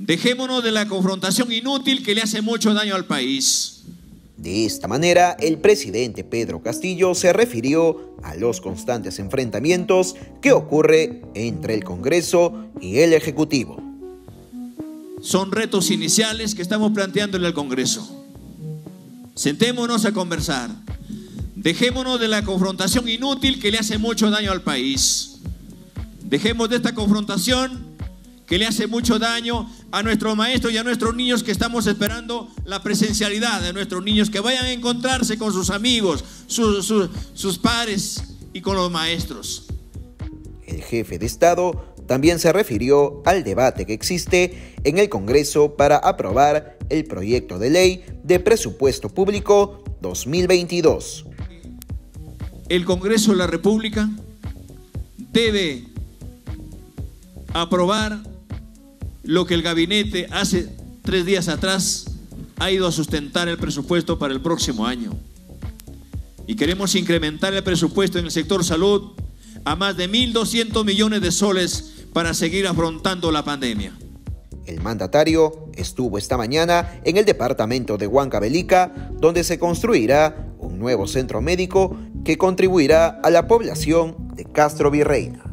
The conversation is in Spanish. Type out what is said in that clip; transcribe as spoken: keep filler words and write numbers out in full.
Dejémonos de la confrontación inútil que le hace mucho daño al país. De esta manera, el presidente Pedro Castillo se refirió a los constantes enfrentamientos que ocurre entre el Congreso y el Ejecutivo. Son retos iniciales que estamos planteando en el Congreso. Sentémonos a conversar. Dejémonos de la confrontación inútil que le hace mucho daño al país. Dejemos de esta confrontación que le hace mucho daño a nuestros maestros y a nuestros niños, que estamos esperando la presencialidad de nuestros niños, que vayan a encontrarse con sus amigos, sus, sus, sus pares y con los maestros. El jefe de Estado también se refirió al debate que existe en el Congreso para aprobar el proyecto de ley de presupuesto público dos mil veintidós. El Congreso de la República debe aprobar lo que el gabinete hace tres días atrás ha ido a sustentar el presupuesto para el próximo año. Y queremos incrementar el presupuesto en el sector salud a más de mil doscientos millones de soles para seguir afrontando la pandemia. El mandatario estuvo esta mañana en el departamento de Huancavelica, donde se construirá un nuevo centro médico que contribuirá a la población de Castro Virreina.